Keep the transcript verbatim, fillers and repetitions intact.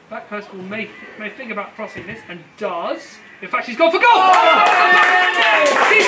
Back post ball may, may think about crossing this, and does. In fact, she's gone for goal! Oh!